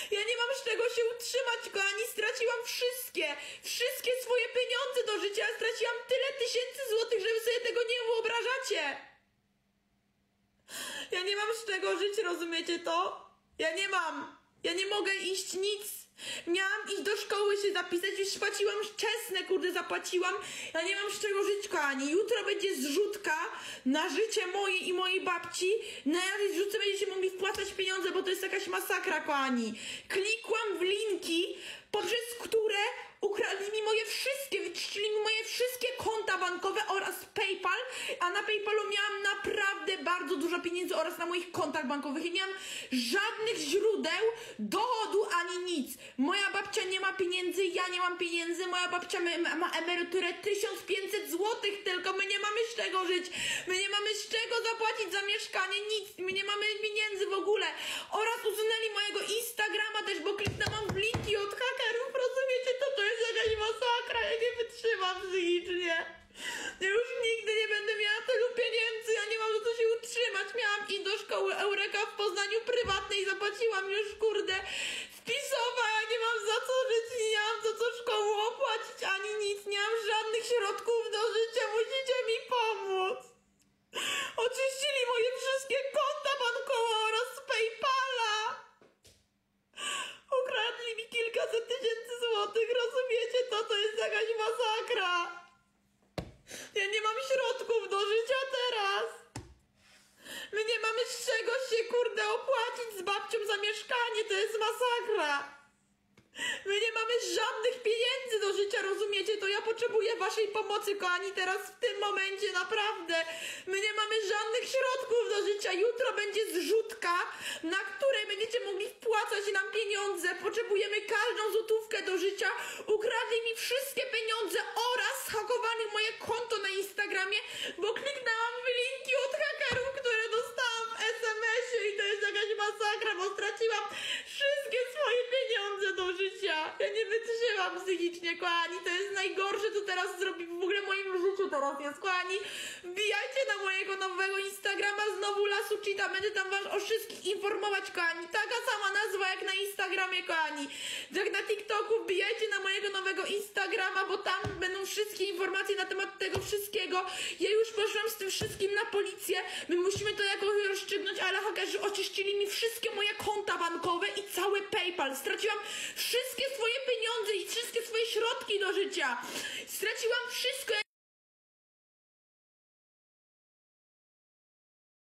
Ja nie mam z czego się utrzymać, kochani, straciłam wszystkie swoje pieniądze do życia, ja straciłam tyle tysięcy złotych, że wy sobie tego nie wyobrażacie. Ja nie mam z czego żyć, rozumiecie to? Ja nie mogę iść nic. Miałam iść do szkoły się zapisać, już płaciłam wczesne, kurde, zapłaciłam. Ja nie mam z czego żyć, kochani. Jutro będzie zrzutka na życie moje i mojej babci. Na jakiej zrzutce będziecie mogli wpłacać pieniądze, bo to jest jakaś masakra, kochani. Klikłam w linki, poprzez które ukradli mi wyczyścili mi moje wszystkie konta bankowe oraz PayPal, a na PayPalu miałam naprawdę bardzo dużo pieniędzy oraz na moich kontach bankowych. Nie miałam żadnych źródeł dochodu ani nic. Moja babcia nie ma pieniędzy, ja nie mam pieniędzy, moja babcia ma emeryturę 1500 zł tylko, my nie mamy z czego żyć, my nie mamy z czego zapłacić za mieszkanie, nic, my nie mamy pieniędzy w ogóle. Oraz usunęli mojego Instagrama też, bo kliknęłam w linki od hakerów, rozumiecie, to jest jakaś masakra, ja nie wytrzymam psychicznie. Ja już nigdy nie będę miała tylu pieniędzy, ja nie mam za co się utrzymać. Miałam iść do szkoły Eureka w Poznaniu prywatnej, zapłaciłam już, kurde, wpisowa, ja nie mam za co żyć, nie mam za co szkołę opłacić, ani nic, nie mam żadnych środków do życia, musicie mi pomóc. Oczyścili moje wszystkie konta bankowe oraz PayPala. Ukradli mi kilkaset tysięcy złotych, rozumiecie? To jest jakaś masakra. Ja nie mam środków do życia teraz. My nie mamy z czego się, kurde, opłacić z babcią za mieszkanie, to jest masakra. My nie mamy żadnych pieniędzy do życia, rozumiecie? To ja potrzebuję waszej pomocy, kochani, teraz w tym momencie, naprawdę. My nie mamy żadnych środków do życia. Jutro będzie zrzutka, na której będziecie mogli wpłacać nam pieniądze. Potrzebujemy każdą złotówkę do życia. Ukradli mi wszystkie pieniądze oraz zhakowali moje konto na Instagramie, bo kliknęłam w linki od hakerów, które dostałam w SMS-ie i to jest jakaś masakra, bo straciłam wszystkie swoje pieniądze do życia. Ja nie wytrzymam psychicznie, kochani, to jest najgorsze, co teraz zrobi w ogóle w moim życiu teraz jest, kochani. Wbijajcie na mojego nowego Instagrama, znowu Lasuchita, będę tam was o wszystkich informować, kochani. Taka sama nazwa jak na Instagramie, kochani. Jak na TikToku, wbijajcie na mojego nowego Instagrama, bo tam będą wszystkie informacje na temat tego wszystkiego. Ja już poszłam z tym wszystkim na policję, my musimy to jakoś rozstrzygnąć, ale hakerzy oczyścili mi wszystkie moje konta bankowe i cały PayPal. Straciłam wszystkie swoje pieniądze i wszystkie swoje środki do życia. Straciłam wszystko.